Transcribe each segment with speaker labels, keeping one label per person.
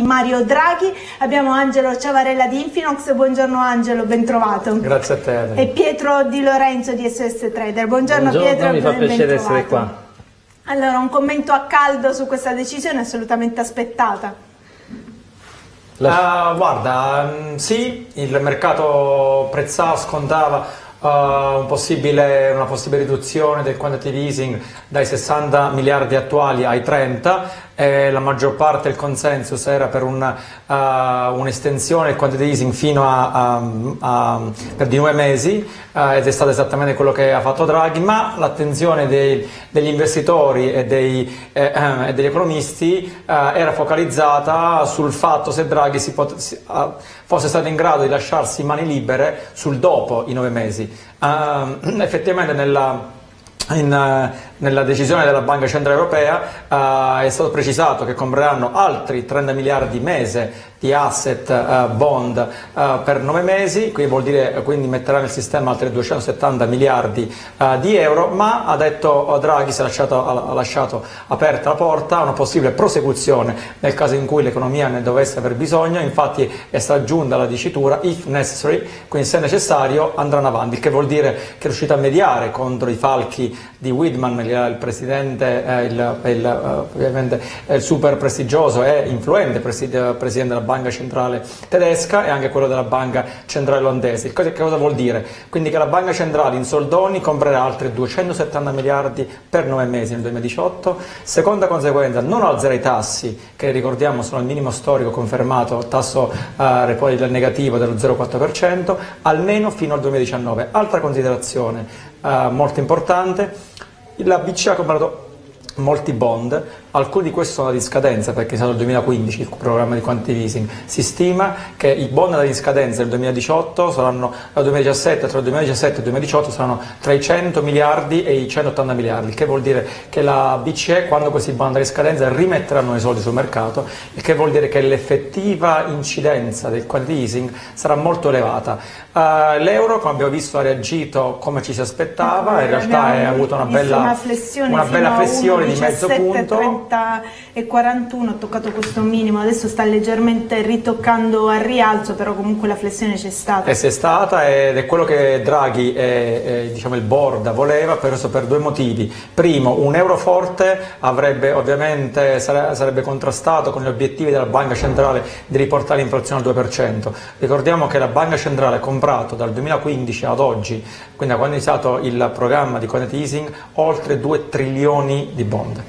Speaker 1: Mario Draghi. Abbiamo Angelo Ciavarella di Infinox. Buongiorno Angelo, ben trovato.
Speaker 2: Grazie a te.
Speaker 1: E Pietro Di Lorenzo di SOS Trader. Buongiorno Pietro,
Speaker 3: mi fa piacere essere qua.
Speaker 1: Allora, un commento a caldo su questa decisione assolutamente aspettata.
Speaker 2: Guarda, sì, il mercato prezzava, scontava una possibile riduzione del quantitative easing dai 60 miliardi attuali ai 30. La maggior parte del consensus era per un'estensione del quantitative easing fino per di 9 mesi, ed è stato esattamente quello che ha fatto Draghi, ma l'attenzione degli investitori e degli economisti era focalizzata sul fatto se Draghi fosse stato in grado di lasciarsi mani libere sul dopo i 9 mesi. Effettivamente nella decisione della Banca Centrale Europea è stato precisato che compreranno altri 30 miliardi mese di asset bond per 9 mesi, quindi vuol dire metterà nel sistema altri 270 miliardi di euro, ma ha detto Draghi, ha lasciato aperta la porta a una possibile prosecuzione nel caso in cui l'economia ne dovesse aver bisogno. Infatti è stata aggiunta la dicitura if necessary, quindi se necessario andranno avanti, il che vuol dire che è riuscito a mediare contro i falchi di Widman, il presidente, ovviamente il super prestigioso e influente presidente della Banca Centrale tedesca e anche quello della Banca Centrale olandese. Che cosa vuol dire? Quindi che la Banca Centrale in soldoni comprerà altri 270 miliardi per 9 mesi nel 2018. Seconda conseguenza, non alzerà i tassi, che ricordiamo sono al minimo storico confermato, tasso repo negativo dello 0,4%, almeno fino al 2019. Altra considerazione molto importante, la BCE ha comprato molti bond, alcuni di questi sono di scadenza perché sono del 2015 il programma di quantitative easing. Si stima che i bond di scadenza del 2018 saranno, tra il 2017 e il 2018 saranno tra i 100 miliardi e i 180 miliardi, che vuol dire che la BCE, quando questi bond di scadenza, rimetteranno i soldi sul mercato, il che vuol dire che l'effettiva incidenza del quantitative easing sarà molto elevata. L'euro, come abbiamo visto, ha reagito come ci si aspettava, in realtà ha avuto una bella flessione di mezzo punto.
Speaker 1: 30 e 41, ha toccato questo minimo, adesso sta leggermente ritoccando al rialzo, però comunque la flessione c'è stata.
Speaker 2: C'è stata ed è quello che Draghi e diciamo il board voleva, per due motivi. Primo, un euro forte sarebbe contrastato con gli obiettivi della Banca Centrale di riportare l'inflazione al 2%. Ricordiamo che la Banca Centrale ha comprato dal 2015 ad oggi, quindi da quando è iniziato il programma di quantitative easing, oltre 2 trilioni di bond.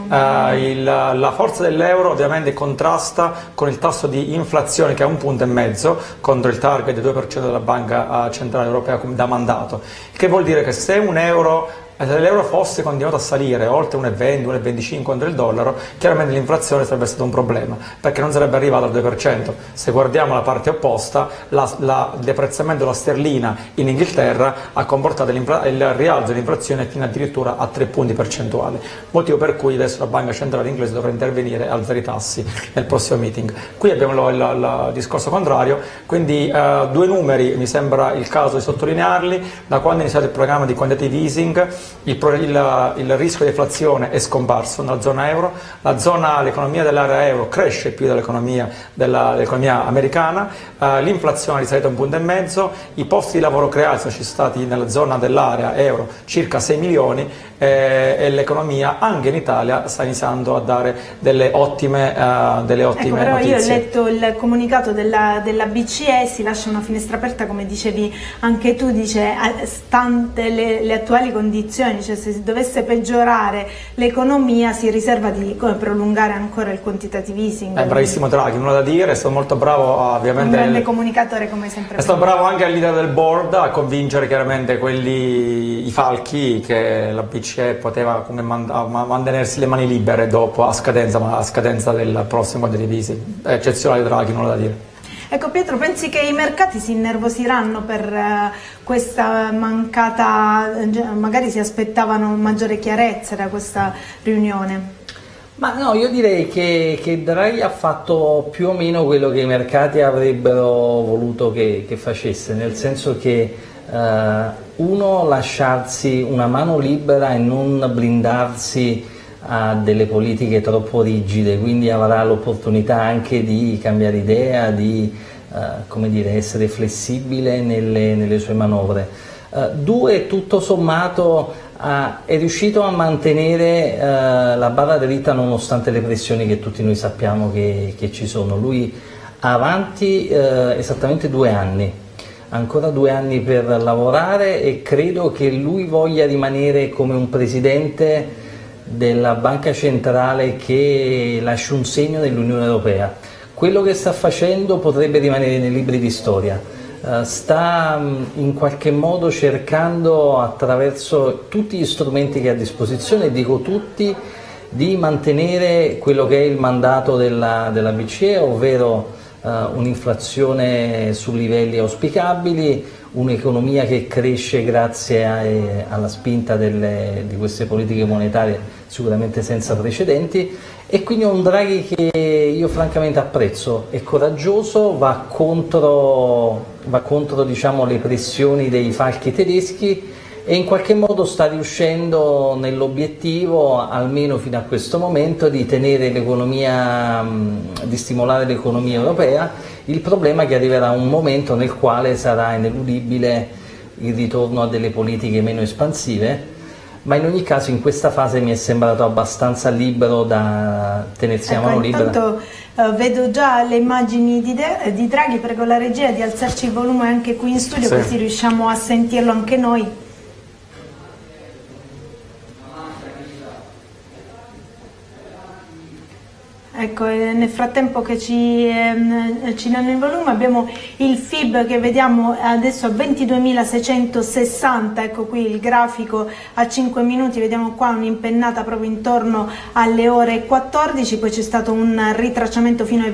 Speaker 2: La forza dell'euro ovviamente contrasta con il tasso di inflazione che è 1,5 punti contro il target del 2% della Banca Centrale Europea da mandato, il che vuol dire che se l'euro fosse continuato a salire oltre 1,20, 1,25 contro il dollaro, chiaramente l'inflazione sarebbe stato un problema, perché non sarebbe arrivata al 2%. Se guardiamo la parte opposta, il deprezzamento della sterlina in Inghilterra ha comportato il rialzo dell'inflazione fino addirittura a 3 punti percentuali, motivo per cui adesso la Banca Centrale inglese dovrà intervenire e alzare i tassi nel prossimo meeting. Qui abbiamo il discorso contrario, quindi 2 numeri mi sembra il caso di sottolinearli. Da quando è iniziato il programma di quantitative easing, il rischio di deflazione è scomparso nella zona euro, l'economia dell'area euro cresce più dell'economia americana, l'inflazione è risalita a 1,5 punti, i posti di lavoro creati sono stati nella zona dell'area euro circa 6 milioni e l'economia anche in Italia sta iniziando a dare delle ottime
Speaker 1: però
Speaker 2: notizie.
Speaker 1: Io ho letto il comunicato della BCE, si lascia una finestra aperta, come dicevi anche tu, dice stante le attuali condizioni, cioè se si dovesse peggiorare l'economia si riserva di prolungare ancora il quantitative easing.
Speaker 2: Bravissimo Draghi, nulla da dire, è stato molto bravo ovviamente.
Speaker 1: Un grande comunicatore come sempre.
Speaker 2: È stato bravo anche il leader del board a convincere chiaramente i falchi che la BCE poteva mantenersi le mani libere dopo a scadenza del prossimo quantitative easing. È eccezionale Draghi, nulla da dire.
Speaker 1: Ecco Pietro, pensi che i mercati si innervosiranno per questa mancata, magari si aspettavano maggiore chiarezza da questa riunione?
Speaker 3: Ma no, io direi che Draghi ha fatto più o meno quello che i mercati avrebbero voluto che facesse, nel senso che lasciarsi una mano libera e non blindarsi a delle politiche troppo rigide, quindi avrà l'opportunità anche di cambiare idea, di come dire, essere flessibile nelle sue manovre. Due, tutto sommato è riuscito a mantenere la barra dritta nonostante le pressioni che tutti noi sappiamo che ci sono. Lui ha avanti esattamente 2 anni, ancora 2 anni per lavorare, e credo che lui voglia rimanere come un presidente della banca centrale che lascia un segno nell'Unione Europea. Quello che sta facendo potrebbe rimanere nei libri di storia. Sta in qualche modo cercando, attraverso tutti gli strumenti che ha a disposizione, dico tutti, di mantenere quello che è il mandato della BCE, ovvero un'inflazione su livelli auspicabili, un'economia che cresce grazie alla spinta di queste politiche monetarie sicuramente senza precedenti, e quindi un Draghi che io francamente apprezzo, è coraggioso, va contro diciamo, le pressioni dei falchi tedeschi, e in qualche modo sta riuscendo nell'obiettivo, almeno fino a questo momento, di tenere l'economia, di stimolare l'economia europea. Il problema è che arriverà un momento nel quale sarà ineludibile il ritorno a delle politiche meno espansive, ma in ogni caso in questa fase mi è sembrato abbastanza libero da tenersi a mano libera.
Speaker 1: Intanto vedo già le immagini di Draghi, prego la regia di alzarci il volume anche qui in studio, sì, così riusciamo a sentirlo anche noi. Ecco, nel frattempo che ci danno il volume, abbiamo il FIB che vediamo adesso a 22.660, ecco qui il grafico a 5 minuti, vediamo qua un'impennata proprio intorno alle ore 14, poi c'è stato un ritracciamento fino ai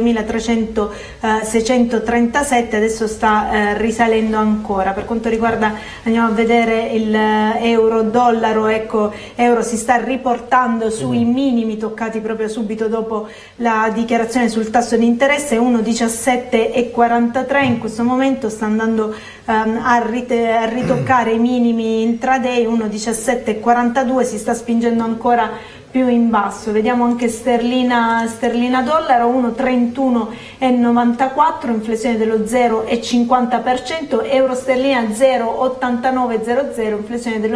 Speaker 1: 22.637, adesso sta risalendo ancora. Per quanto riguarda, andiamo a vedere il euro-dollaro, ecco, euro si sta riportando sui minimi toccati proprio subito dopo la dichiarazione sul tasso di interesse, 1,1743, in questo momento sta andando a ritoccare i minimi intraday, 1,1742, si sta spingendo ancora più in basso. Vediamo anche sterlina dollaro, 1,3194, inflessione dello 0,50%, euro sterlina 0,8900, inflessione dello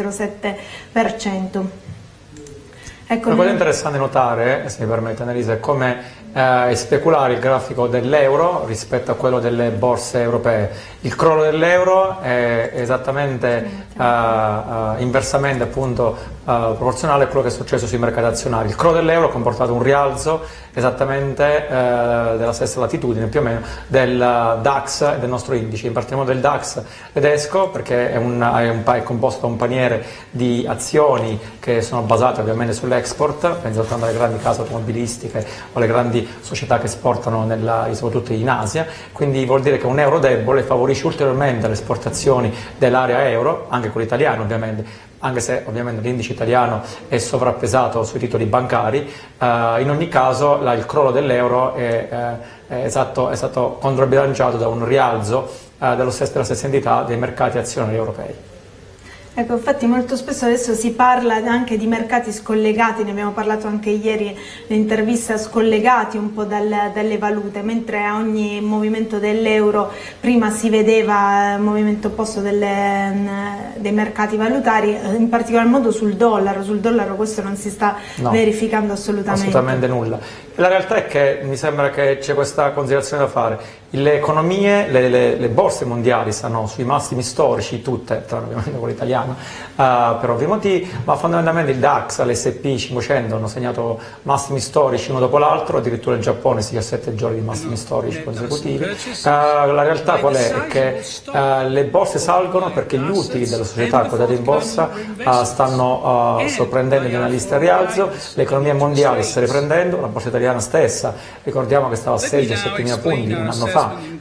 Speaker 1: 0,07%. Ecco,
Speaker 2: una cosa interessante notare, se mi permette Annalisa, è come speculare il grafico dell'euro rispetto a quello delle borse europee. Il crollo dell'euro è esattamente inversamente appunto proporzionale a quello che è successo sui mercati azionari. Il crollo dell'euro ha comportato un rialzo esattamente della stessa latitudine più o meno del DAX e del nostro indice, in particolare del DAX tedesco, perché è composto da un paniere di azioni che sono basate ovviamente sull'export, pensate alle grandi case automobilistiche o alle grandi società che esportano soprattutto in Asia, quindi vuol dire che un euro debole favorisce ulteriormente le esportazioni dell'area euro, anche quello italiano ovviamente, anche se ovviamente l'indice italiano è sovrappesato sui titoli bancari. In ogni caso il crollo dell'euro è stato controbilanciato da un rialzo della stessa entità dei mercati azionari europei.
Speaker 1: Ecco, infatti molto spesso adesso si parla anche di mercati scollegati, ne abbiamo parlato anche ieri nell'intervista, scollegati un po' dalle valute, mentre a ogni movimento dell'euro prima si vedeva il movimento opposto dei mercati valutari, in particolar modo sul dollaro questo non si sta verificando assolutamente.
Speaker 2: Assolutamente nulla. La realtà è che mi sembra che c'è questa considerazione da fare. Le economie, le borse mondiali stanno sui massimi storici, tutte, tranne ovviamente quella italiana, per ovvi motivi, ma fondamentalmente il DAX, l'S&P 500 hanno segnato massimi storici uno dopo l'altro, addirittura il Giappone si ha 7 giorni di massimi storici consecutivi. La realtà qual è? È che le borse salgono perché gli utili delle società quotate in borsa stanno sorprendendo gli analisti al rialzo, l'economia mondiale si sta riprendendo, la borsa italiana stessa, ricordiamo che stava a 16-7 mila punti un anno fa,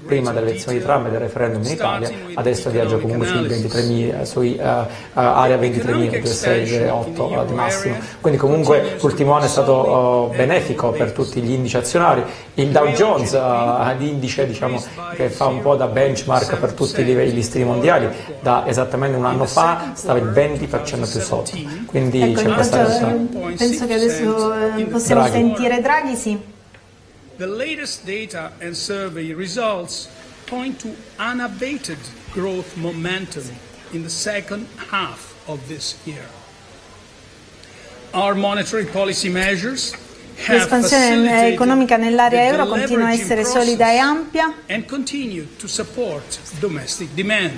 Speaker 2: prima delle elezioni di Trump e del referendum in Italia, adesso viaggia comunque sui 23.000, area 23.268 di massimo. Quindi comunque l'ultimo anno è stato benefico per tutti gli indici azionari. Il Dow Jones, l'indice diciamo, che fa un po' da benchmark per tutti i listini mondiali, da esattamente un anno fa stava il 20% più sotto. Quindi
Speaker 1: ecco,
Speaker 2: c'è questa
Speaker 1: penso che adesso possiamo sentire Draghi, sì.
Speaker 4: The latest data and survey results point to unabated growth momentum in the second half of this year. Our monetary policy measures
Speaker 1: l'espansione economica nell'area euro continua a essere solida e ampia
Speaker 4: and continue to support domestic demand.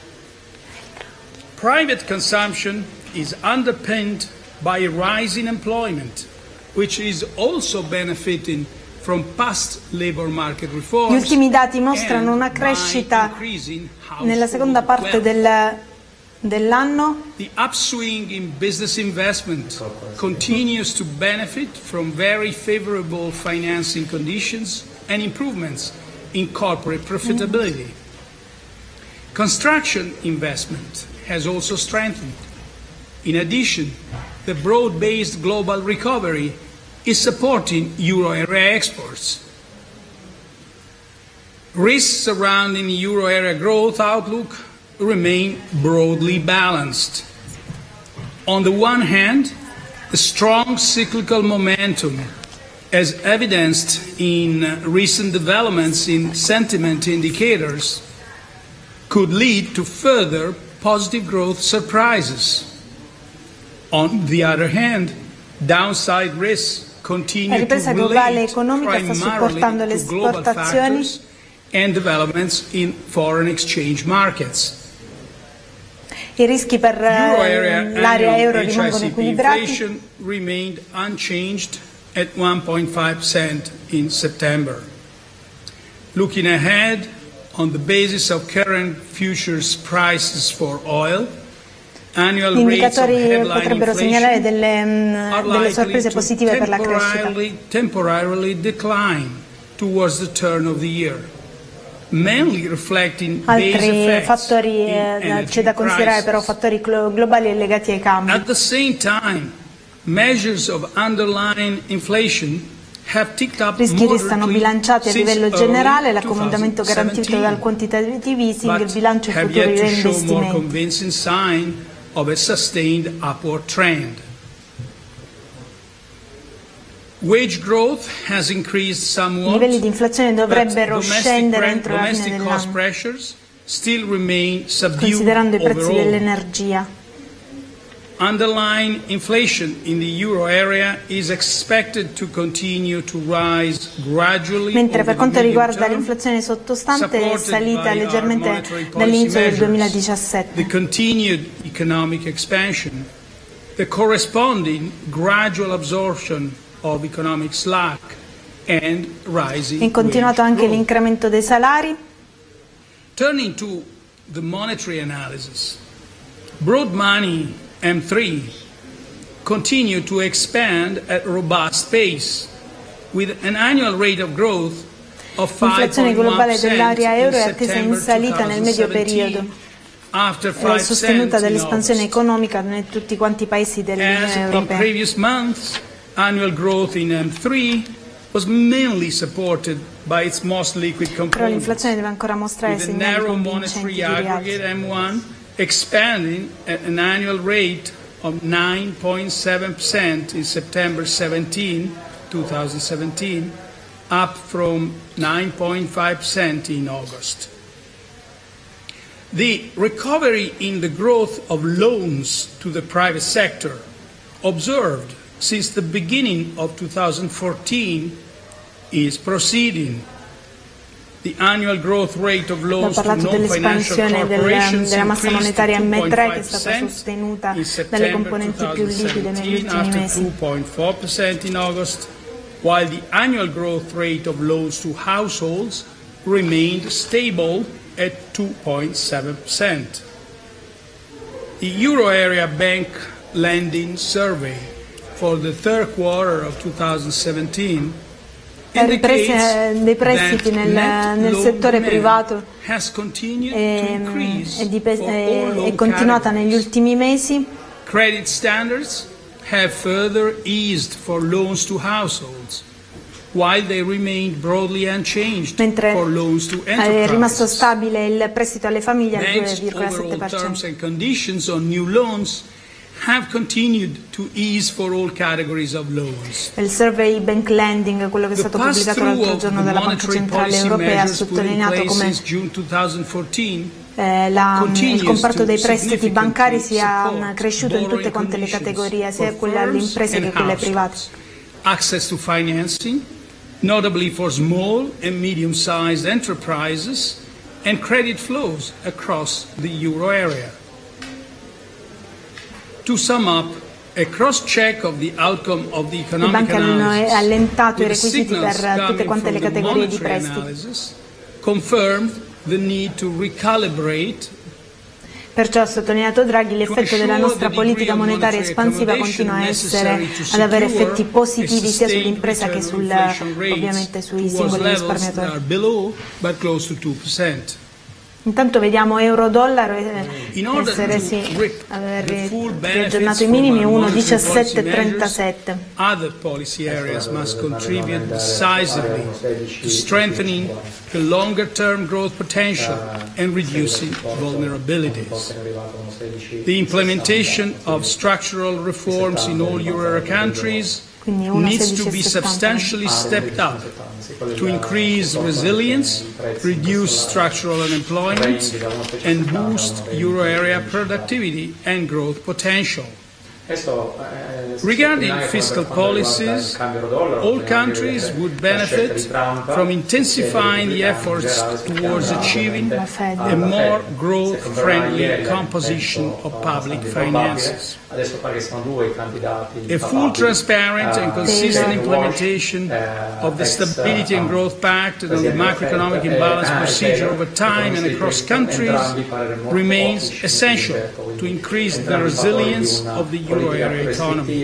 Speaker 4: Private consumption is underpinned by rising employment, which is also benefiting from past labor market reforms.
Speaker 1: Gli ultimi dati mostrano una crescita nella seconda parte dell'anno.
Speaker 4: The upswing in business investment continues to benefit from very favorable financing conditions and improvements in corporate profitability. Construction investment has also strengthened. In addition, the broad-based global recovery is supporting euro area exports. Risks surrounding the euro area growth outlook remain broadly balanced. On the one hand, the strong cyclical momentum, as evidenced in recent developments in sentiment indicators, could lead to further positive growth surprises. On the other hand, downside risks continue to relate primarily to global factors and developments in foreign exchange markets.
Speaker 1: I rischi per l'area euro rimangono equilibrati.
Speaker 4: Inflation remained unchanged at 1.5% in September. Looking ahead, on the basis of current futures prices for oil, annual
Speaker 1: Gli
Speaker 4: rates of
Speaker 1: indicatori
Speaker 4: headline
Speaker 1: potrebbero segnalare
Speaker 4: inflation
Speaker 1: delle sorprese positive per la crescita.
Speaker 4: temporarily decline towards the turn of the year. Mainly reflecting base
Speaker 1: Altri
Speaker 4: effects
Speaker 1: fattori,
Speaker 4: in energy
Speaker 1: c'è da considerare però
Speaker 4: prices.
Speaker 1: fattori globali legati ai cambi.
Speaker 4: At the same time, measures of underlying inflation have ticked up
Speaker 1: Rischi restano
Speaker 4: moderately
Speaker 1: bilanciati a
Speaker 4: since
Speaker 1: livello
Speaker 4: early
Speaker 1: generale, l'accomodamento
Speaker 4: 2017,
Speaker 1: garantito dal quantitative easing, il
Speaker 4: but
Speaker 1: bilancio
Speaker 4: have
Speaker 1: futuro
Speaker 4: yet
Speaker 1: degli
Speaker 4: to show more
Speaker 1: investimenti.
Speaker 4: convincing sign of a sustained upward trend. Wage growth has increased
Speaker 1: I
Speaker 4: somewhat,
Speaker 1: livelli di inflazione dovrebbero
Speaker 4: but
Speaker 1: scendere entro la fine
Speaker 4: domestic cost
Speaker 1: dell'anno,
Speaker 4: pressures still remain subdued
Speaker 1: considerando i prezzi
Speaker 4: overall.
Speaker 1: dell'energia.
Speaker 4: Underlying inflation in the euro area is expected to continue to rise gradually
Speaker 1: Mentre
Speaker 4: over
Speaker 1: per
Speaker 4: the
Speaker 1: quanto
Speaker 4: medium
Speaker 1: riguarda
Speaker 4: term,
Speaker 1: l'inflazione sottostante è
Speaker 4: supported
Speaker 1: salita
Speaker 4: by our
Speaker 1: leggermente
Speaker 4: monetary policy
Speaker 1: dall'inizio del
Speaker 4: measures,
Speaker 1: 2017.
Speaker 4: the continued economic expansion, the corresponding gradual absorption of economic slack and rising
Speaker 1: È continuato
Speaker 4: wage
Speaker 1: anche
Speaker 4: growth.
Speaker 1: l'incremento dei salari.
Speaker 4: Turning to the monetary analysis, broad money M3 continue to expand at robust pace with an annual rate of growth of
Speaker 1: L'inflazione globale
Speaker 4: 5.1%
Speaker 1: dell'area euro è
Speaker 4: in
Speaker 1: attesa in
Speaker 4: September
Speaker 1: salita nel medio
Speaker 4: 2017,
Speaker 1: periodo,
Speaker 4: after
Speaker 1: è sostenuta
Speaker 4: 5% in
Speaker 1: dall'espansione
Speaker 4: August.
Speaker 1: economica in tutti quanti i paesi
Speaker 4: As
Speaker 1: dell'Unione
Speaker 4: in
Speaker 1: Europea.
Speaker 4: previous months, annual growth in M3 was mainly supported by its most liquid
Speaker 1: Però
Speaker 4: components,
Speaker 1: l'inflazione deve ancora mostrare
Speaker 4: with the
Speaker 1: segnali
Speaker 4: narrow
Speaker 1: convincenti
Speaker 4: monetary
Speaker 1: di
Speaker 4: aggregate
Speaker 1: rialzo.
Speaker 4: M1 expanding at an annual rate of 9.7% in September 2017, up from 9.5% in August. The recovery in the growth of loans to the private sector observed since the beginning of 2014 is proceeding. The annual growth rate of
Speaker 1: Ho
Speaker 4: loans to
Speaker 1: parlato
Speaker 4: non-financial
Speaker 1: dell'espansione
Speaker 4: corporations
Speaker 1: della massa
Speaker 4: increased to
Speaker 1: monetaria M3 che è stata
Speaker 4: 2.5%
Speaker 1: sostenuta
Speaker 4: in
Speaker 1: dalle
Speaker 4: September
Speaker 1: componenti più liquide negli
Speaker 4: 2017
Speaker 1: ultimi
Speaker 4: after
Speaker 1: mesi.
Speaker 4: 2.4% in August, while the annual growth rate of loans to households remained stable at 2.7%. The Euro Area Bank Lending Survey for the third quarter of 2017
Speaker 1: La ripresa dei prestiti nel settore privato è continuata negli ultimi mesi.
Speaker 4: Credit standards have further eased for loans to households, while they remained broadly unchanged for loans to enterprises.
Speaker 1: È rimasto stabile il prestito alle famiglie al 2,7%.
Speaker 4: Terms and conditions on new loans have continued to ease for all categories of loans.
Speaker 1: Il survey Bank Lending, quello che è stato pubblicato l'altro giorno dalla Banca Centrale Europea, ha sottolineato come il comparto dei prestiti bancari sia cresciuto in tutte quante le categorie, sia quelle alle imprese che quelle private.
Speaker 4: Access to financing, notably for small and medium-sized enterprises, and credit flows across the euro area. To sum up, a cross-check of the outcome of the economic analysis,
Speaker 1: le banche hanno allentato i requisiti per tutte quante le categorie di prestiti.
Speaker 4: Confirmed the need to recalibrate.
Speaker 1: Perciò ha sottolineato Draghi l'effetto della nostra politica monetaria espansiva continua a ad avere effetti positivi sia sull'impresa che ovviamente sui singoli risparmiatori. Intanto vediamo euro-dollaro aver riaggiornato i minimi 1,1737.
Speaker 4: Other policy areas must contribute decisively to strengthening the longer-term growth potential and reducing vulnerabilities. The implementation of structural reforms in all euro area countries needs to be substantially stepped up to increase resilience, reduce structural unemployment, and boost euro area productivity and growth potential. Regarding fiscal policies, all countries would benefit from intensifying the efforts towards achieving a more growth-friendly composition of public finances. A full, transparent and consistent implementation of the Stability and Growth Pact and the macroeconomic imbalance procedure over time and across countries remains essential to increase the resilience of the euro area economy.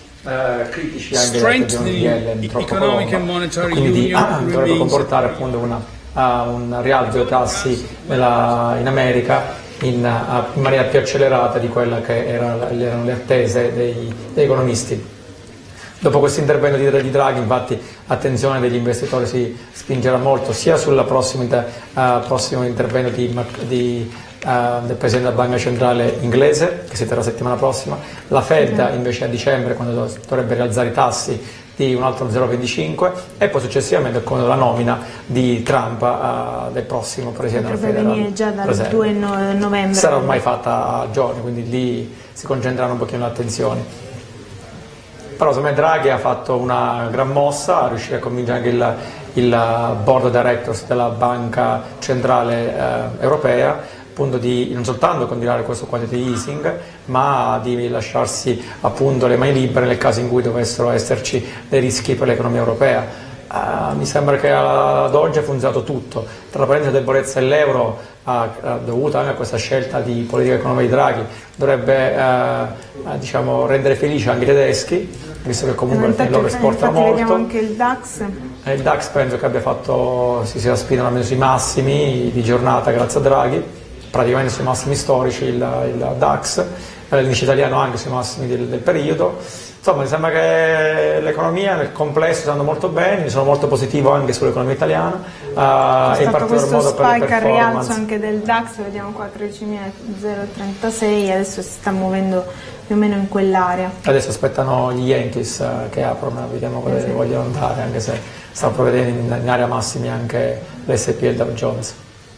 Speaker 4: Strengthening economic and monetary union
Speaker 2: dovrebbe comportare appunto un rialzo dei tassi in America in maniera più accelerata di quella che erano le attese degli economisti. Dopo questo intervento di Draghi, infatti, l'attenzione degli investitori si spingerà molto sia sul prossimo intervento del Presidente della Banca Centrale inglese, che si terrà la settimana prossima, la Fed invece a dicembre, quando dovrebbe rialzare i tassi di un altro 0,25, e poi successivamente con la nomina di Trump del prossimo Presidente della Fed.
Speaker 1: Potrebbe venire già dal 2 novembre.
Speaker 2: Sarà ormai fatta a giorni, quindi lì si concentreranno un pochino le attenzioni. Però secondo me Draghi ha fatto una gran mossa, a riuscire a convincere anche il board of directors della Banca Centrale Europea, appunto di non soltanto continuare questo quantitative easing, ma di lasciarsi appunto le mani libere nel caso in cui dovessero esserci dei rischi per l'economia europea. Mi sembra che ad oggi ha funzionato tutto, tra la parentesi debolezza dell'euro dovuta anche a questa scelta di politica economica di Draghi, dovrebbe rendere felici anche i tedeschi, visto che comunque il loro esportano molto.
Speaker 1: Vediamo anche il DAX.
Speaker 2: Il DAX penso che abbia si sia spinto almeno sui massimi di giornata grazie a Draghi, praticamente sui massimi storici il DAX, l'indice italiano anche sui massimi del periodo. Insomma, mi sembra che l'economia nel complesso sta andando molto bene, mi sono molto positivo anche sull'economia italiana,
Speaker 1: e in particolar modo per le performance. Al rialzo anche del DAX, vediamo qua 13.036, adesso si sta muovendo più o meno in quell'area.
Speaker 2: Adesso aspettano gli Yankees che aprono, vediamo dove vogliono andare, anche se sta provvedendo in area massimi anche l'S&P e il Dow Jones.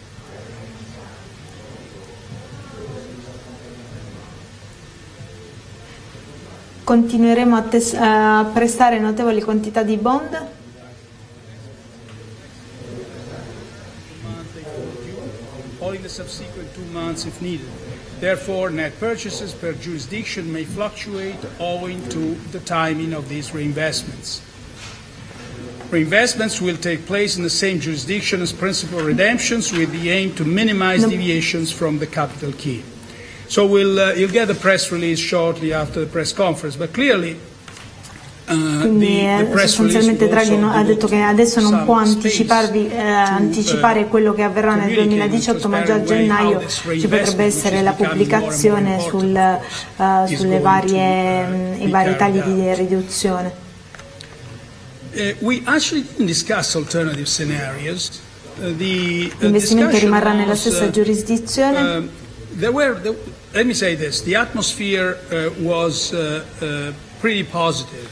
Speaker 1: Continueremo a prestare notevoli quantità di bond.
Speaker 4: Or in the subsequent 2 months if needed. Therefore, net purchases per jurisdiction may fluctuate owing to the timing of these reinvestments. Reinvestments will take place in the same jurisdiction as principal redemptions with the aim to minimize deviations from the capital key. So you'll get a press release shortly after the press conference, but clearly
Speaker 1: Quindi sostanzialmente Draghi ha detto che adesso non può anticipare quello che avverrà nel 2018, ma già a gennaio ci potrebbe essere la pubblicazione i vari tagli di riduzione.
Speaker 4: We actually didn't discuss alternative scenarios.
Speaker 1: L'investimento rimarrà nella stessa giurisdizione.
Speaker 4: Let me say this: the atmosphere was pretty positive.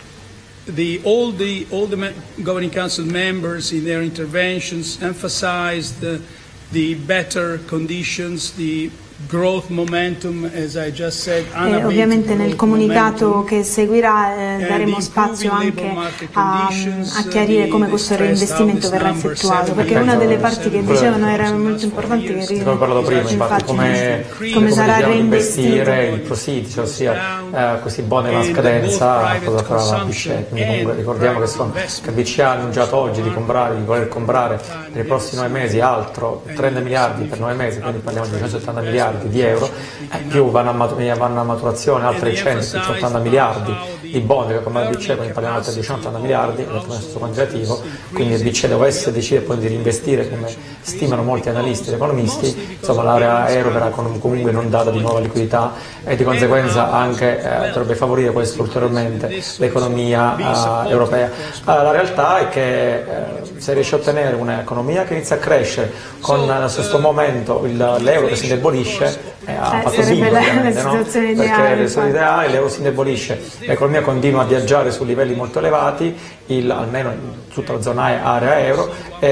Speaker 4: All the Governing Council members in their interventions emphasized the better conditions, the growth momentum, as I just said,
Speaker 1: ovviamente nel comunicato che seguirà daremo spazio anche a chiarire come questo reinvestimento verrà effettuato, perché una delle parti che dicevano era molto importante, che
Speaker 2: come ho parlato prima, infatti, come sarà reinvestire il proceeds, ossia questi bond in scadenza, cosa farà la BCE. Quindi comunque ricordiamo che il BCE ha annunciato oggi di voler comprare nei prossimi 9 mesi altro 30 miliardi per 9 mesi, quindi parliamo di 270 miliardi di euro, più vanno a maturazione altri 180 miliardi di bond, che come la BCE, quindi parliamo di 180 miliardi, nel stesso quantitativo, quindi il BCE dovesse decidere poi di reinvestire, come stimano molti analisti ed economisti, insomma l'area euro verrà comunque inondata di nuova liquidità e di conseguenza anche dovrebbe favorire questo ulteriormente l'economia europea. La realtà è che se riesce a ottenere un'economia che inizia a crescere con allo stesso momento l'euro che si indebolisce, ha fatto bene ovviamente, no? Perché le situazioni ideali, l'euro si indebolisce, l'economia continua a viaggiare su livelli molto elevati, almeno in tutta la zona area euro,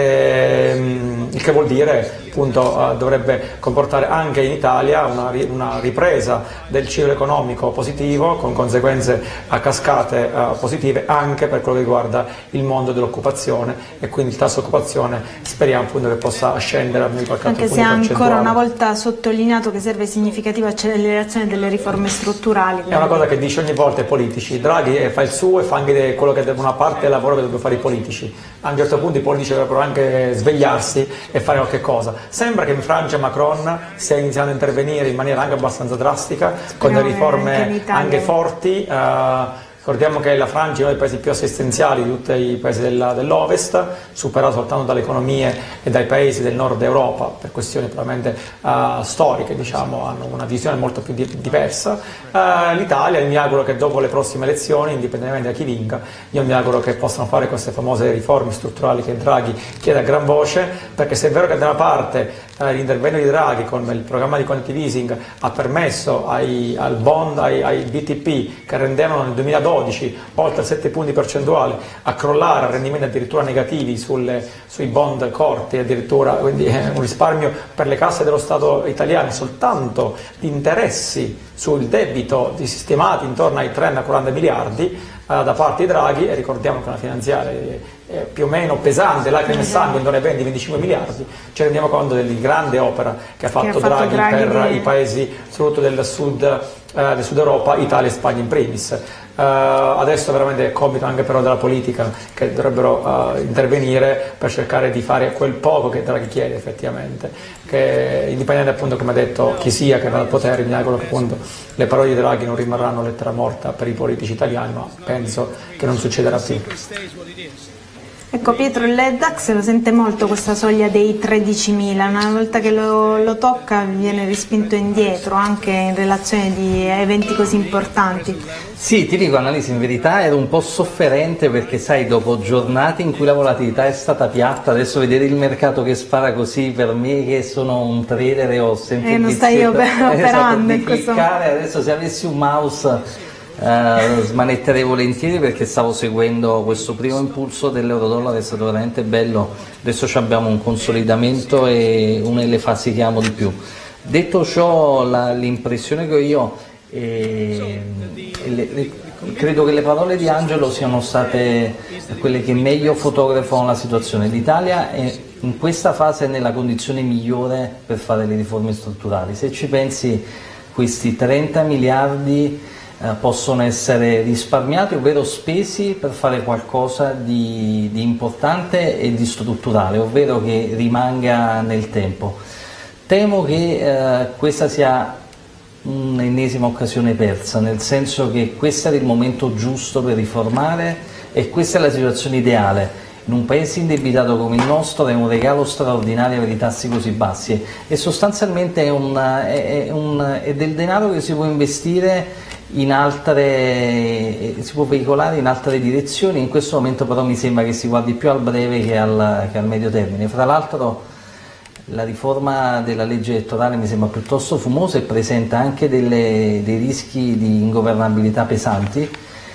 Speaker 2: il che vuol dire appunto dovrebbe comportare anche in Italia una ripresa del ciclo economico positivo, con conseguenze a cascate positive anche per quello che riguarda il mondo dell'occupazione, e quindi il tasso di occupazione speriamo appunto che possa scendere almeno di qualche altro punto
Speaker 1: percentuale. Anche se ancora una volta sottolineato che serve significativa accelerazione delle riforme strutturali.
Speaker 2: È una cosa che dice ogni volta ai politici. Draghi fa il suo e fa anche quello che una parte del lavoro che dovrebbero fare i politici. A un certo punto i politici dovrebbero anche svegliarsi e fare qualche cosa. Sembra che in Francia Macron stia iniziando a intervenire in maniera anche abbastanza drastica, con delle riforme anche forti. Ricordiamo che la Francia è uno dei paesi più assistenziali di tutti i paesi dell'Ovest, superato soltanto dalle economie e dai paesi del nord Europa, per questioni probabilmente storiche, diciamo, hanno una visione molto più diversa. L'Italia, mi auguro che dopo le prossime elezioni, indipendentemente da chi vinca, io mi auguro che possano fare queste famose riforme strutturali che Draghi chiede a gran voce, perché se è vero che da una parte l'intervento di Draghi con il programma di quantitative easing ha permesso ai BTP, che rendevano nel 2012 oltre 7 punti percentuali, a crollare a rendimenti addirittura negativi sui bond corti, addirittura, quindi un risparmio per le casse dello Stato italiane soltanto di interessi sul debito sistemati intorno ai 30-40 miliardi da parte di Draghi, e ricordiamo che una finanziaria più o meno pesante, lacrime e sangue, intorno ai 20-25 miliardi, ci rendiamo conto della grande opera che ha fatto Draghi per i paesi soprattutto del sud Europa, Italia e Spagna in primis. Adesso veramente è compito anche però della politica, che dovrebbero intervenire per cercare di fare quel poco che Draghi chiede effettivamente, che indipendente appunto, come ha detto, chi sia che va al potere, mi auguro che appunto le parole di Draghi non rimarranno lettera morta per i politici italiani, ma penso che non succederà più.
Speaker 1: Ecco Pietro, il DAX lo sente molto questa soglia dei 13.000, una volta che lo tocca viene rispinto indietro anche in relazione di eventi così importanti.
Speaker 3: Sì, ti dico Annalisa, in verità ero un po' sofferente perché sai, dopo giornate in cui la volatilità è stata piatta, adesso vedere il mercato che spara così, per me che sono un trader e ho sempre
Speaker 1: non stai operando in questo momento.
Speaker 3: Adesso se avessi un mouse smanetterei volentieri, perché stavo seguendo questo primo impulso dell'euro-dollaro, è stato veramente bello. Adesso abbiamo un consolidamento e una delle fasi che amo di più. Detto ciò, l'impressione che ho io, credo che le parole di Angelo siano state quelle che meglio fotografano la situazione. L'Italia è in questa fase nella condizione migliore per fare le riforme strutturali. Se ci pensi, questi 30 miliardi possono essere risparmiati, ovvero spesi per fare qualcosa di importante e di strutturale, ovvero che rimanga nel tempo. Temo che questa sia un'ennesima occasione persa, nel senso che questo era il momento giusto per riformare e questa è la situazione ideale. In un paese indebitato come il nostro è un regalo straordinario avere i tassi così bassi e sostanzialmente è del denaro che si può investire in altre, si può veicolare in altre direzioni. In questo momento però mi sembra che si guardi più al breve che al medio termine. Fra l'altro la riforma della legge elettorale mi sembra piuttosto fumosa e presenta anche dei rischi di ingovernabilità pesanti,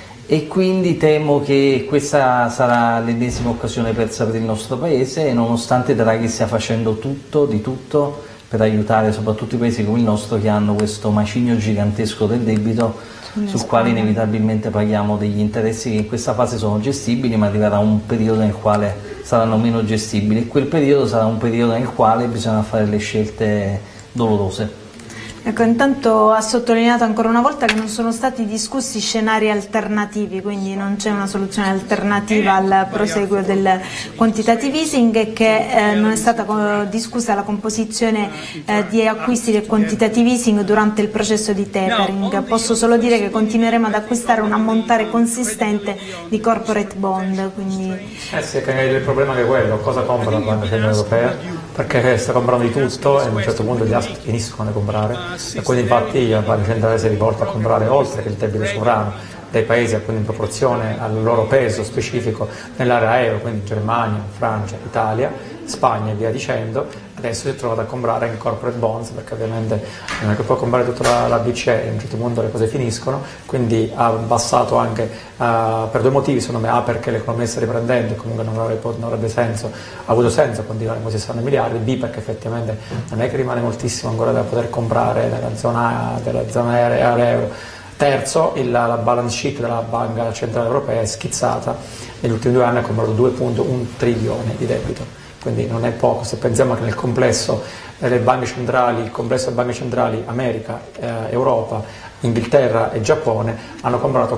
Speaker 3: e quindi temo che questa sarà l'ennesima occasione persa per il nostro paese, e nonostante Draghi stia facendo di tutto per aiutare soprattutto i paesi come il nostro che hanno questo macigno gigantesco del debito sul quale inevitabilmente paghiamo degli interessi che in questa fase sono gestibili, ma arriverà un periodo nel quale saranno meno gestibili, e quel periodo sarà un periodo nel quale bisogna fare le scelte dolorose.
Speaker 1: Ecco, intanto ha sottolineato ancora una volta che non sono stati discussi scenari alternativi, quindi non c'è una soluzione alternativa al proseguo del quantitative easing, e che non è stata discussa la composizione di acquisti del quantitative easing durante il processo di tapering. Posso solo dire che continueremo ad acquistare un ammontare consistente di corporate bond. Quindi...
Speaker 2: sì, il problema è che quello, cosa compra la Banca Centrale Europea? Perché sta comprando di tutto e a un certo punto gli asset finiscono di comprare, e quindi infatti la Banca Centrale si è rivolta a comprare, oltre che il debito sovrano dei paesi in proporzione al loro peso specifico nell'area euro, quindi Germania, Francia, Italia, Spagna e via dicendo. Adesso si è trovato a comprare in corporate bonds, perché ovviamente non è che può comprare tutta la BCE, a un certo punto le cose finiscono, quindi ha abbassato anche per due motivi secondo me: A, perché l'economia sta riprendendo e comunque non avrebbe avuto senso continuare con 60 miliardi, B, perché effettivamente non è che rimane moltissimo ancora da poter comprare della zona area euro. Terzo, la balance sheet della Banca Centrale Europea è schizzata, negli ultimi 2 anni ha comprato 2,1 trilioni di debito. Quindi non è poco, se pensiamo che nel complesso delle banche centrali, il complesso delle banche centrali America, Europa, Inghilterra e Giappone hanno comprato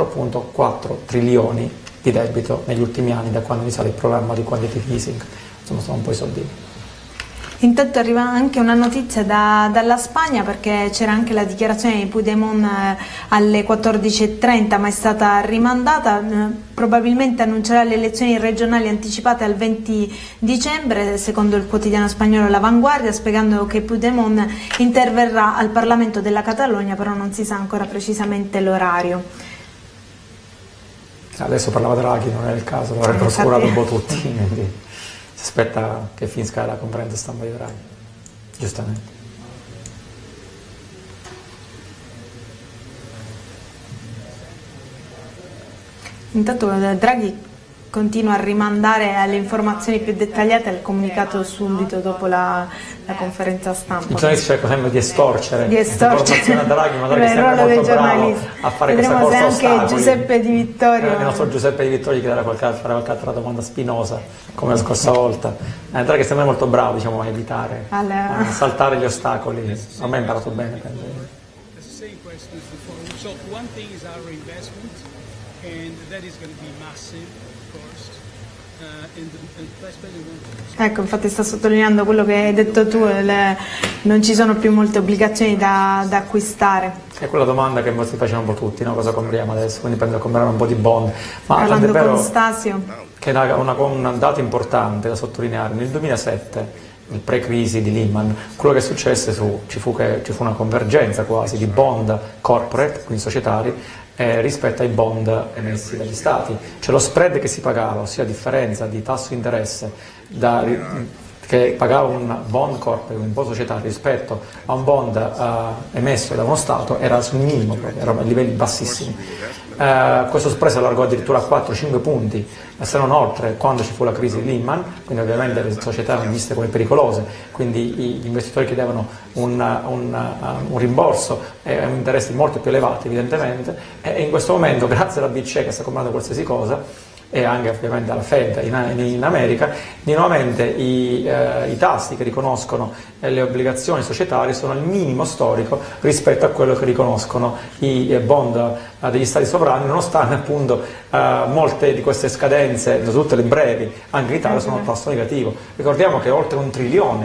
Speaker 2: 4,4 trilioni di debito negli ultimi anni, da quando è iniziato il programma di quantitative easing. Insomma, sono un po' i soldini.
Speaker 1: Intanto arriva anche una notizia dalla Spagna, perché c'era anche la dichiarazione di Puigdemont alle 14:30, ma è stata rimandata. Probabilmente annuncerà le elezioni regionali anticipate al 20 dicembre, secondo il quotidiano spagnolo La Vanguardia, spiegando che Puigdemont interverrà al Parlamento della Catalogna, però non si sa ancora precisamente l'orario.
Speaker 2: Adesso parlava Draghi, non è il caso, lo avrebbero oscurato un po' tutti, quindi si aspetta che finisca la conferenza stampa di Draghi, giustamente.
Speaker 1: Intanto Draghi continua a rimandare alle informazioni più dettagliate al comunicato subito dopo la conferenza stampa.
Speaker 2: I giornalisti cercano sempre di estorcere l'informazione a Draghi, ma Draghi è sempre molto bravo a fare questa corsa ostacoli.
Speaker 1: Anche Giuseppe Di Vittorio.
Speaker 2: Il nostro Giuseppe Di Vittorio gli chiederà fare qualche altra domanda spinosa, come la scorsa volta. Draghi è sempre molto bravo, diciamo, a evitare, a saltare gli ostacoli. A me ha imparato bene, penso.
Speaker 4: And that is going to be massive, of course.
Speaker 1: Ecco, infatti sta sottolineando quello che hai detto tu, non ci sono più molte obbligazioni da acquistare.
Speaker 2: È quella domanda che si facevano un po' tutti, no? Cosa compriamo adesso? Quindi penso a comprare un po' di bond. Ma
Speaker 1: parlando con Stasio,
Speaker 2: che è un dato importante da sottolineare: nel 2007, il pre-crisi di Lehman, quello che successe ci fu una convergenza quasi di bond corporate, quindi societari, rispetto ai bond emessi dagli stati. Cioè lo spread che si pagava, ossia la differenza di tasso di interesse che pagava un bond corporate, un bond societario, rispetto a un bond emesso da uno Stato, era sul minimo, era a livelli bassissimi. Questo spread si allargò addirittura a 4-5 punti, se non oltre, quando ci fu la crisi di Lehman. Quindi ovviamente le società erano viste come pericolose, quindi gli investitori chiedevano un rimborso e interessi molto più elevati, evidentemente, e in questo momento, grazie alla BCE che sta comprando qualsiasi cosa, e anche ovviamente alla Fed in America, di nuovamente i tassi che riconoscono le obbligazioni societarie sono al minimo storico rispetto a quello che riconoscono i bond degli stati sovrani, nonostante appunto molte di queste scadenze, tutte le brevi, anche in Italia, sono a tasso negativo. Ricordiamo che oltre 1 trilione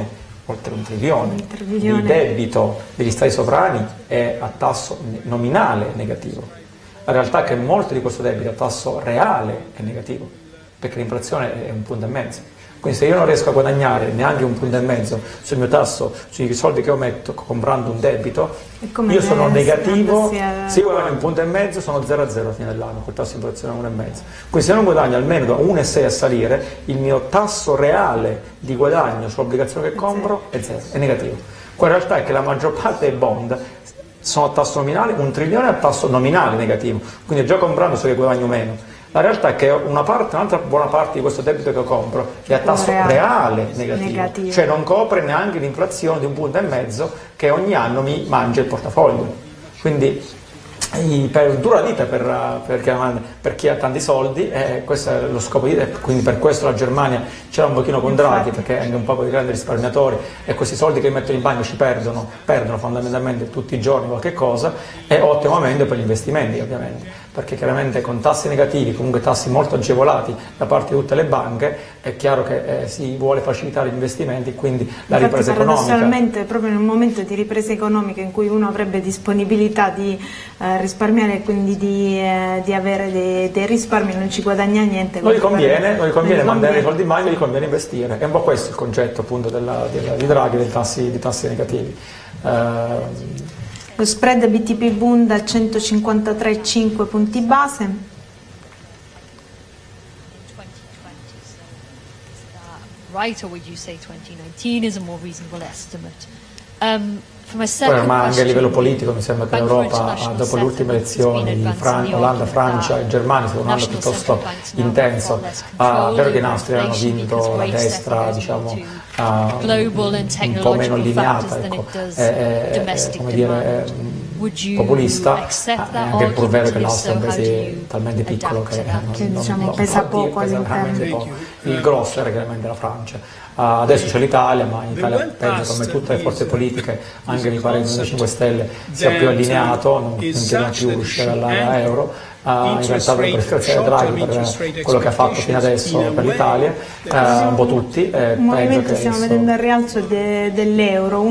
Speaker 2: oltre un trilione di debito degli stati sovrani è a tasso nominale negativo. La realtà è che molto di questo debito a tasso reale è negativo, perché l'inflazione è 1,5 punti. Quindi se io non riesco a guadagnare neanche 1,5 punti sul mio tasso, sui soldi che ho metto comprando un debito, io sono negativo. Se io guadagno 1,5 punti sono 0 a 0 alla fine dell'anno, col tasso di inflazione 1,5. Quindi se non guadagno almeno da 1,6 a salire, il mio tasso reale di guadagno sull'obbligazione che compro è 0, è negativo. Qua in realtà è che la maggior parte dei bond sono a tasso nominale, 1 trilione è a tasso nominale negativo, quindi già comprando so che guadagno meno. La realtà è che un'altra buona parte di questo debito che compro è a tasso reale negativo, cioè non copre neanche l'inflazione di 1,5 punti che ogni anno mi mangia il portafoglio. Quindi per dura vita per chi ha tanti soldi, questo è lo scopo quindi per questo la Germania c'era un pochino con Draghi, perché è anche un po' di grandi risparmiatori e questi soldi che mettono in bagno ci perdono fondamentalmente tutti i giorni qualche cosa. È ottimo momento per gli investimenti, ovviamente, perché chiaramente con tassi negativi, comunque tassi molto agevolati da parte di tutte le banche, è chiaro che si vuole facilitare gli investimenti, quindi la ripresa economica.
Speaker 1: Paradossalmente, proprio in un momento di ripresa economica in cui uno avrebbe disponibilità di risparmiare e quindi di avere dei risparmi, non ci guadagna niente.
Speaker 2: Non gli conviene mandare i soldi in bagno, gli conviene investire. È un po' questo il concetto appunto di Draghi, dei tassi negativi.
Speaker 1: Lo spread BTP Bund a 153,5 punti base.
Speaker 5: Right, or would you say 2019 is a more reasonable estimate?
Speaker 2: Ma anche a livello politico mi sembra che l'Europa, dopo le ultime elezioni di Olanda, Francia e Germania, sia un anno piuttosto intenso. Vero che in Austria hanno vinto la destra, diciamo, un po' meno allineata, ecco, come dire, populista, anche pur vero che l'Austria è un paese talmente piccolo che non
Speaker 1: pesa poco all'interno.
Speaker 2: Il grosso era chiaramente la Francia. Adesso c'è l'Italia, ma in Italia penso come tutte le forze politiche, anche mi pare che il Movimento 5 Stelle sia più allineato, non chiede più uscire dall'area euro. In realtà per l'iscrizione Draghi, per quello che ha fatto fino adesso per l'Italia, un po' tutti.
Speaker 1: Un movimento stiamo vedendo il rialzo dell'euro,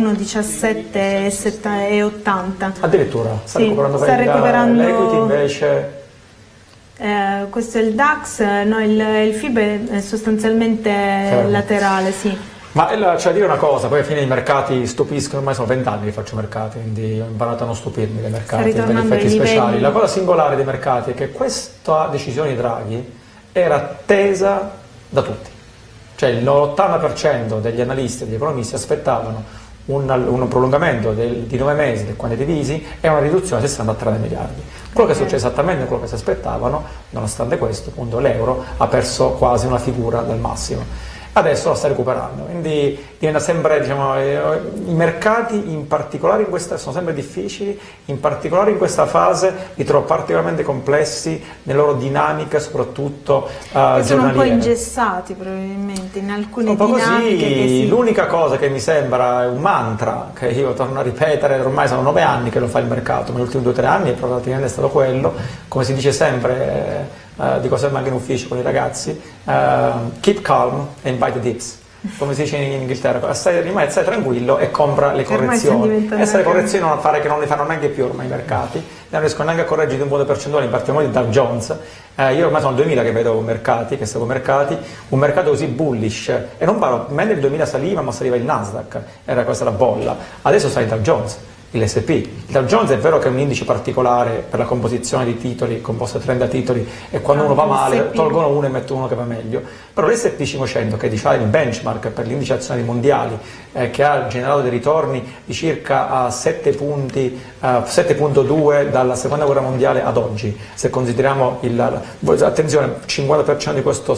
Speaker 1: 1,1780.
Speaker 2: Addirittura, sta recuperando l'equity invece.
Speaker 1: Questo è il DAX, no, il FIB è sostanzialmente laterale, sì.
Speaker 2: Ma c'è da dire una cosa, poi alla fine i mercati stupiscono, ormai sono 20 anni che faccio mercati, quindi ho imparato a non stupirmi dei mercati, per gli effetti speciali. La cosa singolare dei mercati è che questa decisione di Draghi era attesa da tutti, cioè l'80% degli analisti e degli economisti aspettavano un prolungamento di 9 mesi del quantitative easing e una riduzione di 60 miliardi. Quello che è successo esattamente quello che si aspettavano, nonostante questo, appunto, l'euro ha perso quasi una figura dal massimo. Adesso la sta recuperando, quindi diventa sempre, diciamo, i mercati in particolare sono sempre difficili, in particolare in questa fase li trovo particolarmente complessi nelle loro dinamiche, soprattutto
Speaker 1: sono
Speaker 2: giornaliere.
Speaker 1: Un po' ingessati probabilmente in alcune
Speaker 2: dinamiche. Così, l'unica cosa che mi sembra è un mantra, che io torno a ripetere, ormai sono 9 anni che lo fa il mercato, ma negli ultimi 2 o 3 anni praticamente è stato quello, come si dice sempre, dico sempre anche in ufficio con i ragazzi, keep calm and buy the dips, come si dice in Inghilterra, stai tranquillo e compra le correzioni. Essere correzioni non fare che non le fanno neanche più ormai i mercati, non riescono neanche a correggere un punto percentuale, in particolare di Dow Jones. Io ormai sono il 2000 che vedo mercati, che seguo mercati, un mercato così bullish, e non parlo, mentre il 2000 saliva, ma saliva il Nasdaq, era questa la bolla, adesso sale il Dow Jones. L'S&P. Il Dow Jones è vero che è un indice particolare per la composizione di titoli, composto da 30 titoli, e quando uno va male tolgono uno e mettono uno che va meglio. Però l'S&P 500, che è diciamo il benchmark per l'indice azionari mondiali, che ha generato dei ritorni di circa 7 punti, 7.2 dalla seconda guerra mondiale ad oggi, se consideriamo attenzione, il 50% di questo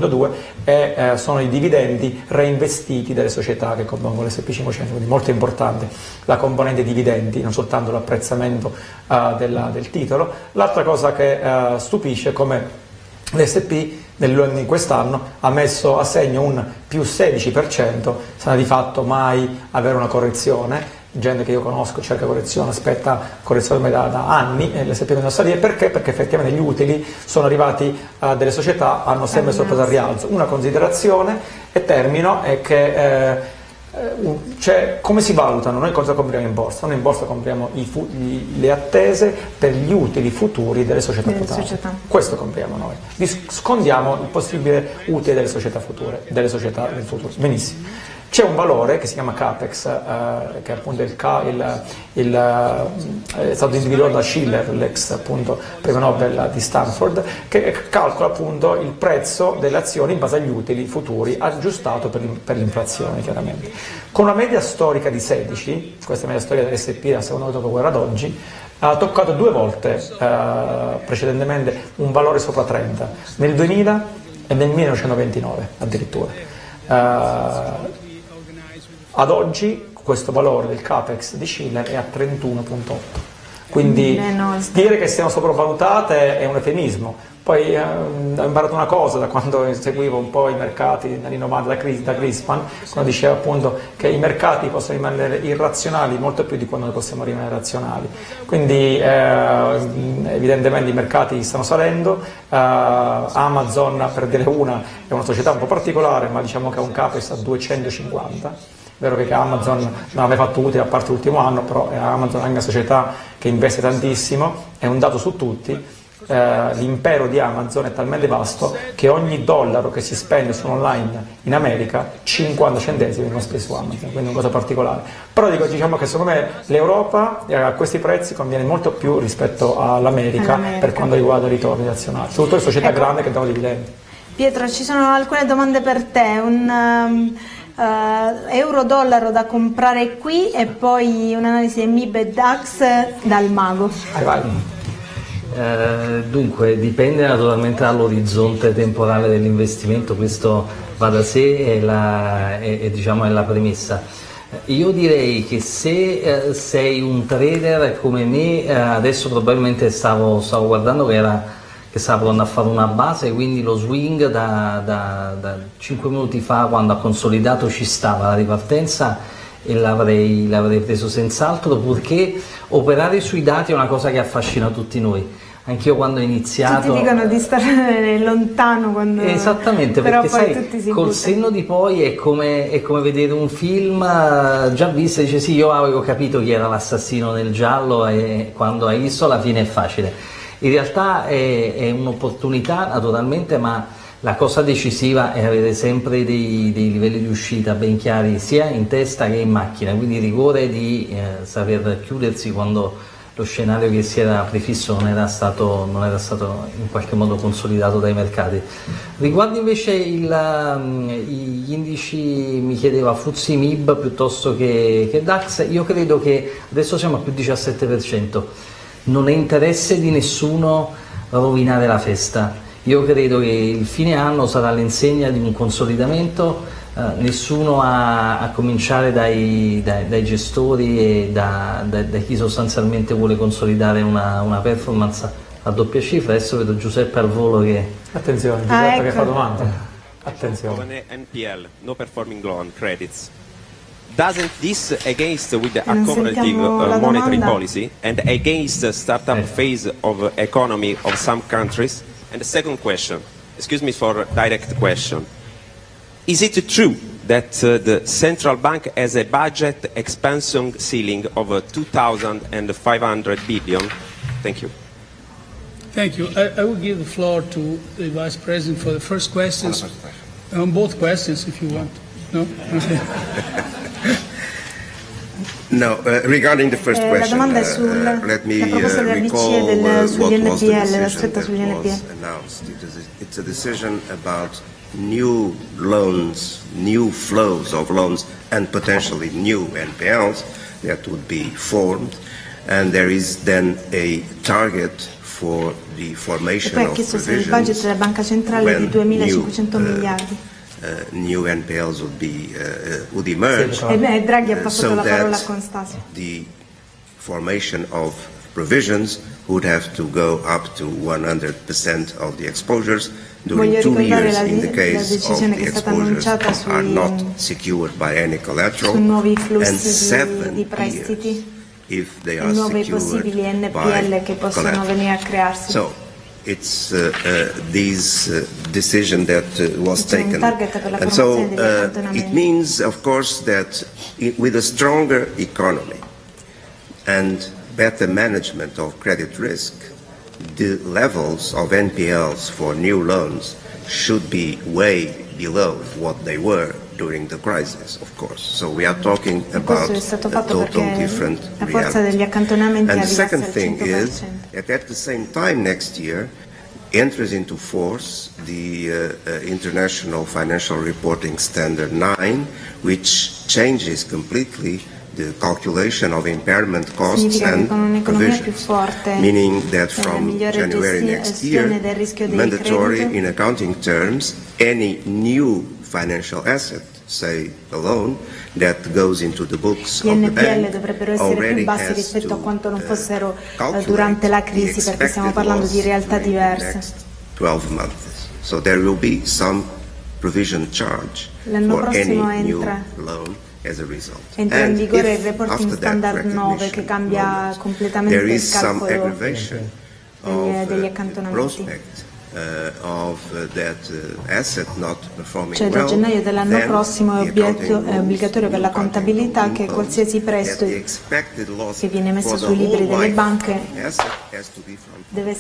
Speaker 2: 7.2 sono i dividendi reinvestiti dalle società che compongono l'S&P 500, quindi molto importante la componente dividendi, non soltanto l'apprezzamento del titolo. L'altra cosa che stupisce è come l'S&P in quest'anno ha messo a segno un più 16%, senza di fatto mai avere una correzione. Gente che io conosco cerca correzione, aspetta correzione da anni, e l'S&P non salire perché? Perché effettivamente gli utili sono arrivati delle società, hanno sempre sorpreso al rialzo. Una considerazione, e termino, è che Cioè, come si valutano? Noi cosa compriamo in borsa? Noi in borsa compriamo le attese per gli utili futuri delle società quotate. Questo compriamo noi. Scondiamo il possibile utile delle società future, delle società del futuro. Benissimo. C'è un valore che si chiama Capex, che appunto è stato individuato da Shiller, l'ex appunto premio Nobel di Stanford, che calcola appunto il prezzo delle azioni in base agli utili futuri, aggiustato per l'inflazione chiaramente. Con una media storica di 16, questa media storica dell'S&P dalla seconda dopoguerra ad oggi, ha toccato 2 volte precedentemente un valore sopra 30, nel 2000 e nel 1929 addirittura. Ad oggi questo valore del Capex di Shiller è a 31,8, quindi dire che siamo sopravvalutate è un eufemismo. Poi ho imparato una cosa da quando seguivo un po' i mercati negli anni 90 da Greenspan, quando diceva appunto che i mercati possono rimanere irrazionali molto più di quando noi possiamo rimanere razionali. Quindi evidentemente i mercati stanno salendo, Amazon, per dire una, è una società un po' particolare, ma diciamo che ha un Capex a 250. È vero che Amazon non aveva fatto utile a parte l'ultimo anno, però Amazon è una società che investe tantissimo, è un dato su tutti. L'impero di Amazon è talmente vasto che ogni dollaro che si spende sull'online in America 50 centesimi vengono spesi su Amazon, quindi è una cosa particolare. Però diciamo che secondo me l'Europa a questi prezzi conviene molto più rispetto all'America per quanto riguarda i ritorni azionari, soprattutto le società grandi che danno dividendi.
Speaker 1: Pietro, ci sono alcune domande per te. Euro-dollaro da comprare qui e poi un'analisi di MIB e DAX dal mago.
Speaker 2: Vai.
Speaker 3: Dunque dipende naturalmente dall'orizzonte temporale dell'investimento, questo va da sé, diciamo, è la premessa. Io direi che se sei un trader come me, adesso probabilmente stavo guardando che stava provando a fare una base, quindi lo swing da 5 minuti fa, quando ha consolidato, ci stava la ripartenza e l'avrei preso senz'altro, purché operare sui dati è una cosa che affascina tutti noi. Anch'io quando ho iniziato...
Speaker 1: Tutti dicono di stare lontano quando...
Speaker 3: Esattamente,
Speaker 1: però
Speaker 3: perché
Speaker 1: poi
Speaker 3: sai, col senno di poi è come vedere un film già visto, e dice sì, io avevo capito chi era l'assassino nel giallo, e quando hai visto alla fine è facile. In realtà è un'opportunità naturalmente, ma la cosa decisiva è avere sempre dei livelli di uscita ben chiari, sia in testa che in macchina, quindi rigore di saper chiudersi quando lo scenario che si era prefisso non era stato in qualche modo consolidato dai mercati. Riguardo invece gli indici, mi chiedeva FTSE MIB piuttosto che DAX, io credo che adesso siamo a più 17%, non è interesse di nessuno rovinare la festa. Io credo che il fine anno sarà all'insegna di un consolidamento, nessuno a cominciare dai gestori e da chi sostanzialmente vuole consolidare una performance a doppia cifra. Adesso vedo Giuseppe al volo che...
Speaker 2: Attenzione, Giuseppe che fa domanda. Attenzione.
Speaker 6: NPL, no performing loan credits. Doesn't this against with the accommodative monetary policy and against the startup phase of economy of some countries? And the second question, excuse me for direct question, is it true that the central bank has a budget expansion ceiling of 2,500 billion? Thank you.
Speaker 4: Thank you. I will give the floor to the Vice President for the first questions. On both questions, if you want. No? Okay.
Speaker 7: No, regarding the first question, let me recall what was the decision that was announced. It's a decision about new loans, new flows of loans, and potentially new NPLs that would be formed, and there is then a target for the formation of provisions.
Speaker 1: Il budget della Banca Centrale di 2.500 miliardi.
Speaker 7: New NPLs would emerge,
Speaker 1: Draghi ha passato la parola a
Speaker 7: Constantino. The formation of provisions would have to go up to 100% of the exposures during 2 years in the case of the exposures are not secured by any collateral, and 7 years if they are secured by collateral. So it's this decision that was taken. And so it means, of course, that with a stronger economy and better management of credit risk, the levels of NPLs for new loans should be way below what they were during the crisis, of course. So we are talking about a total different reality. And the second thing is that at the same time next year enters into force the International Financial Reporting Standard 9, which changes completely the calculation of impairment costs and provisions, meaning that from January next year, mandatory in accounting terms, any new financial asset, say a loan, that goes into the books of the bank already has to
Speaker 1: durante la crisi, perché stiamo parlando di realtà diverse.
Speaker 7: 12 months. So there will be some provision charge for any new loan.
Speaker 1: Entra in vigore il reporting standard 9 che cambia completamente il calcolo degli accantonamenti. Cioè da gennaio dell'anno prossimo è obbligatorio per la contabilità che qualsiasi prestito che viene messo sui libri delle banche deve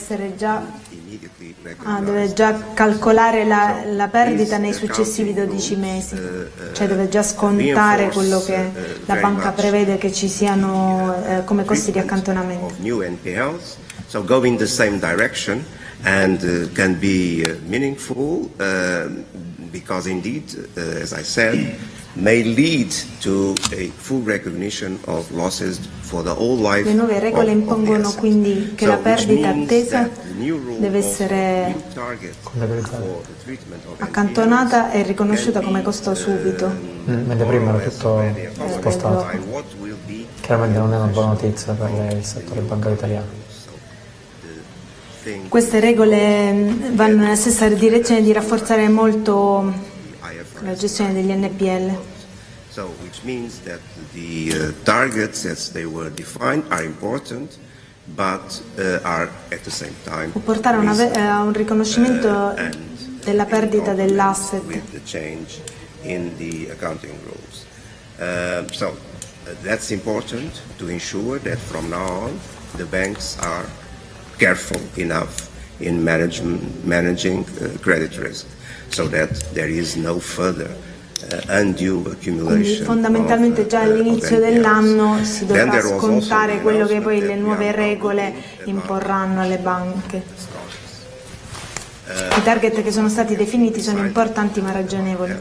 Speaker 1: già calcolare la perdita nei successivi 12 mesi, cioè deve già scontare quello che la banca prevede che ci siano come costi di accantonamento.
Speaker 7: So go in the same direction and can be meaningful because indeed, as I said, may lead to a full recognition of losses for the whole life.
Speaker 1: Le nuove regole impongono quindi che la perdita attesa deve essere accantonata e riconosciuta come costo subito.
Speaker 2: Mentre prima era tutto spostato. Chiaramente non è una buona notizia per il settore bancario italiano.
Speaker 1: Queste regole vanno nella stessa direzione di rafforzare molto la gestione degli NPL.
Speaker 7: So, which means that the targets as they were defined are important, but are at the same time
Speaker 1: può portare a un riconoscimento della perdita dell'asset.
Speaker 7: With the change in the accounting rules. So that's important to ensure that from now on the banks are careful enough in managing credit risk, so that there is no further undue accumulation.
Speaker 1: Quindi fondamentalmente già all'inizio dell'anno si dovrà scontare quello che poi le nuove regole imporranno alle banche. I target che sono stati definiti sono importanti ma ragionevoli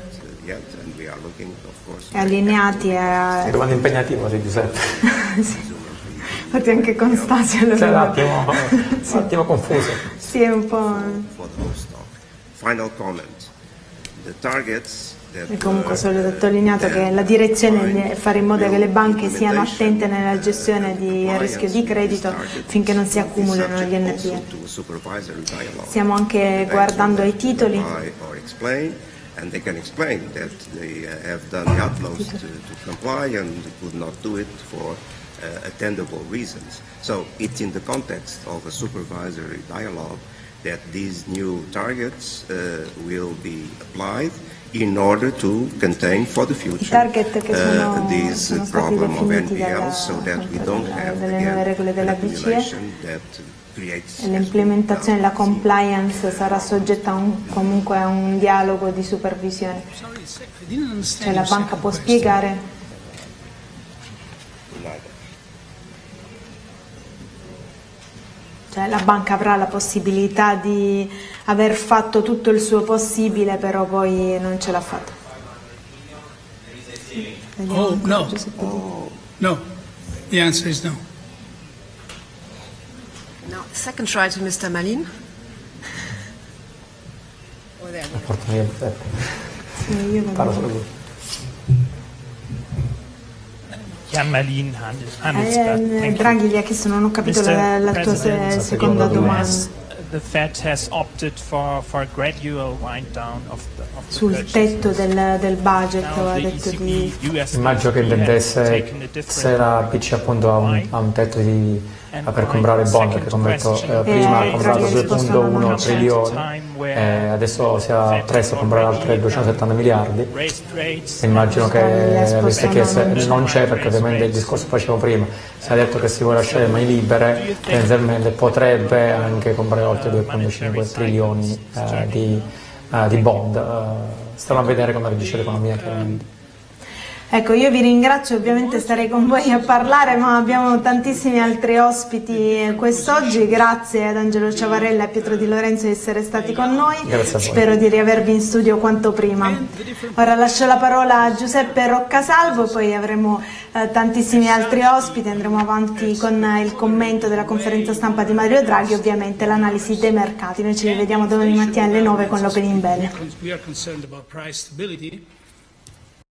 Speaker 1: e allineati a...
Speaker 2: È domanda impegnativa, Giuseppe.
Speaker 1: Sì. Infatti anche con Stasio lo
Speaker 2: un attimo confuso.
Speaker 1: Sì, è un po'.
Speaker 7: Final comment. The targets
Speaker 1: e comunque solo sottolineato che la direzione è fare in modo che le banche siano attente nella gestione di rischio di credito finché non si accumulino gli NPL. Stiamo anche guardando ai titoli.
Speaker 7: And they can explain that they have done the utmost to comply and could not do it for attendable reasons. So it's in the context of a supervisory dialogue that these new targets will be applied in order to contain for the future this problem of NPL, so that we don't have again accumulation that creates.
Speaker 1: L'implementazione e la compliance sarà soggetta comunque a un dialogo di supervisione. Cioè la banca può spiegare. Cioè la banca avrà la possibilità di aver fatto tutto il suo possibile, però poi non ce l'ha fatta.
Speaker 4: Oh, no. No. The answer is no.
Speaker 8: Now, second try to Mr. Malin.
Speaker 2: Parlo solo lui.
Speaker 9: Jan Malin, Handelsblatt.
Speaker 1: Draghi gli ha chiesto, non ho capito la tua seconda domanda.
Speaker 9: The Fed has opted for a gradual wind down of the
Speaker 1: sul tetto del budget, ha detto di...
Speaker 2: Immagino che intendesse se la BCE appunto ha un tetto di per comprare bond, che come detto prima ha comprato 2,1 trilioni, adesso si appresta a comprare altre 270 miliardi. Immagino che visto che non c'è, perché ovviamente il discorso che facevo prima, si è detto che si vuole lasciare le mani libere, tendenzialmente potrebbe anche comprare oltre 2,5 trilioni di bond. Stiamo a vedere come reagisce l'economia, chiaramente.
Speaker 1: Ecco, io vi ringrazio, ovviamente starei con voi a parlare, ma abbiamo tantissimi altri ospiti quest'oggi. Grazie ad Angelo Ciavarella e a Pietro Di Lorenzo di essere stati con noi.
Speaker 2: Grazie a voi.
Speaker 1: Spero di riavervi in studio quanto prima. Ora lascio la parola a Giuseppe Roccasalvo, poi avremo tantissimi altri ospiti, andremo avanti con il commento della conferenza stampa di Mario Draghi, ovviamente l'analisi dei mercati. Noi ci rivediamo domani mattina alle 9 con l'Opening Bell.